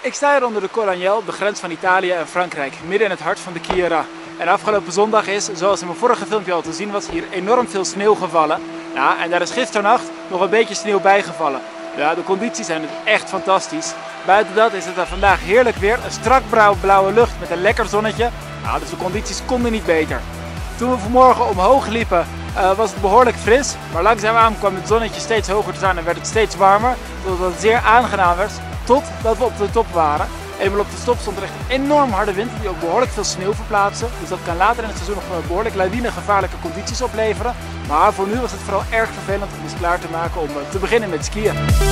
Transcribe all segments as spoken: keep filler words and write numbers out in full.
Ik sta hier onder de Col Agnel op de grens van Italië en Frankrijk, midden in het hart van de Chiera. En afgelopen zondag is, zoals in mijn vorige filmpje al te zien was, hier enorm veel sneeuw gevallen. Ja, en daar is gisternacht nog een beetje sneeuw bijgevallen. Ja, de condities zijn dus echt fantastisch. Buiten dat is het er vandaag heerlijk weer, een strak blauwe lucht met een lekker zonnetje. Ja, dus de condities konden niet beter. Toen we vanmorgen omhoog liepen uh, was het behoorlijk fris, maar langzaamaan kwam het zonnetje steeds hoger te staan en werd het steeds warmer, totdat het zeer aangenaam werd, totdat we op de top waren. Eenmaal op de top stond er echt een enorm harde wind die ook behoorlijk veel sneeuw verplaatste, dus dat kan later in het seizoen nog behoorlijk lawinegevaarlijke condities opleveren. Maar voor nu was het vooral erg vervelend om ons klaar te maken om te beginnen met skiën.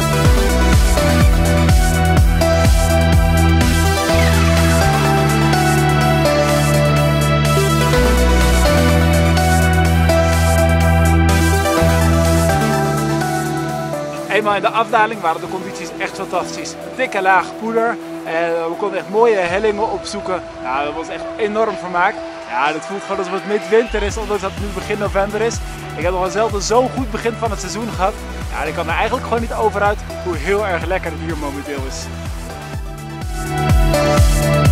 Eenmaal in de afdaling waren de condities echt fantastisch. Een dikke laag poeder en we konden echt mooie hellingen opzoeken. Ja, dat was echt enorm vermaakt. Ja, het voelt gewoon alsof het midwinter is, ondanks dat het nu begin november is. Ik heb nog wel zelden zo'n goed begin van het seizoen gehad. Ja, ik kan er eigenlijk gewoon niet over uit hoe heel erg lekker het hier momenteel is.